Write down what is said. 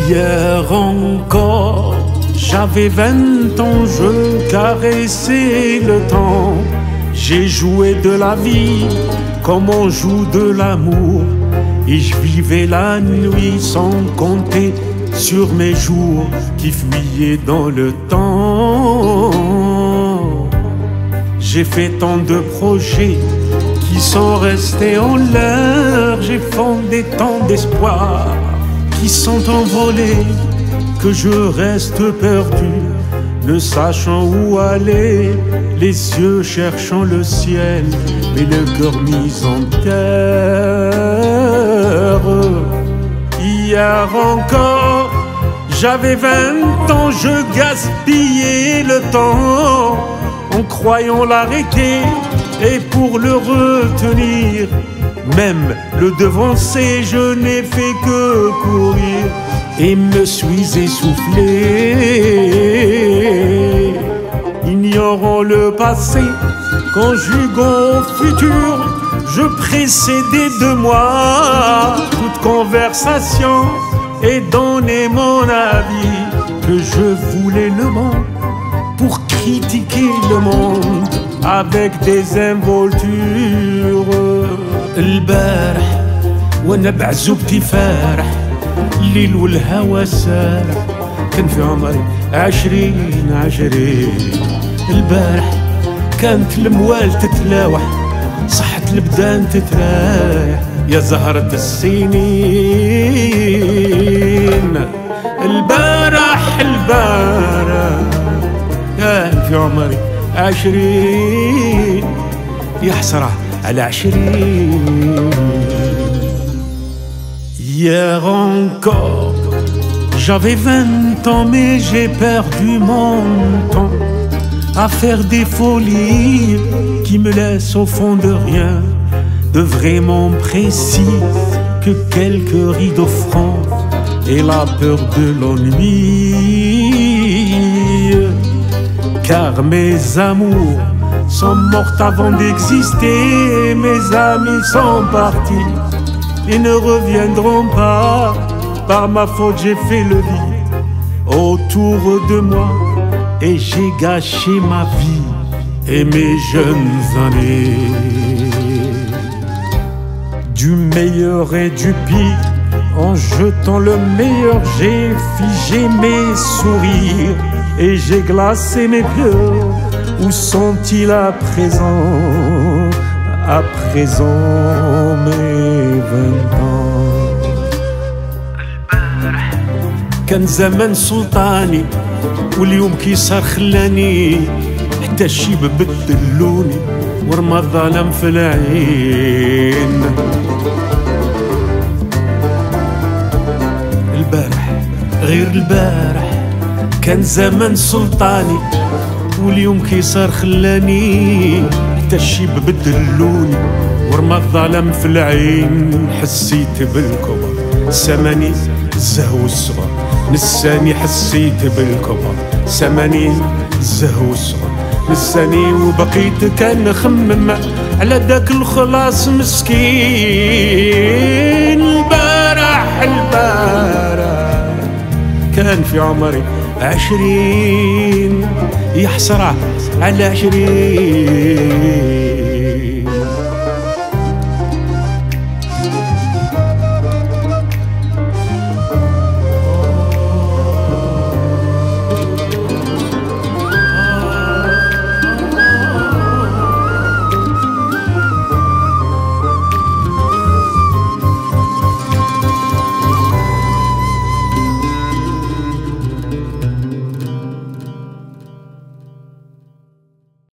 Hier encore, j'avais 20 ans, je caressais le temps. J'ai joué de la vie comme on joue de l'amour. Et je vivais la nuit sans compter sur mes jours qui fuyaient dans le temps. J'ai fait tant de projets qui sont restés en l'air. J'ai fondé tant d'espoirs qui sont envolés, que je reste perdu, ne sachant où aller, les yeux cherchant le ciel, mais le cœur mis en terre. Hier encore, j'avais 20 ans, je gaspillais le temps en croyant l'arrêter et pour le retenir. Même le devancer, je n'ai fait que courir et me suis essoufflé. Ignorant le passé, conjuguant au futur, je précédais de moi toute conversation et donnais mon avis que je voulais le monde pour critiquer le monde avec des involtures. البارح وانا بعزوبتي فارح، الليل والهوى سارح، كان في عمري 20 البارح كانت الموال تتلاوح، صحة البدان تترايح يا زهرة السنين. البارح كان في عمري 20، يا حسرة على 20. Hier encore, j'avais 20 ans, mais j'ai perdu mon temps à faire des folies qui me laissent au fond de rien, de vraiment précis que quelques rideaux francs et la peur de l'ennui. Car mes amours sont mortes avant d'exister, mes amis sont partis et ne reviendront pas. Par ma faute j'ai fait le vide autour de moi et j'ai gâché ma vie et mes jeunes années. Du meilleur et du pire, en jetant le meilleur, j'ai figé mes sourires et j'ai glacé mes pleurs. Où sont-ils à présent mes 20 ans. كان زمان سلطاني واليوم كي صار خلاني، حتى الشيب بدلوني ورمى الظلام في العين. البارح غير البارح كان زمان سلطاني واليوم كي صار خلاني، حتى الشيب بدلوني ورمى الظلام في العين. حسيت بالكبر سماني الزهو الصغر، نساني حسيت بالكبر سماني الزهو الصغر نساني، وبقيت كنخمم على داك الخلاص مسكين. البارح كان في عمري 20، يا حسرة على 20.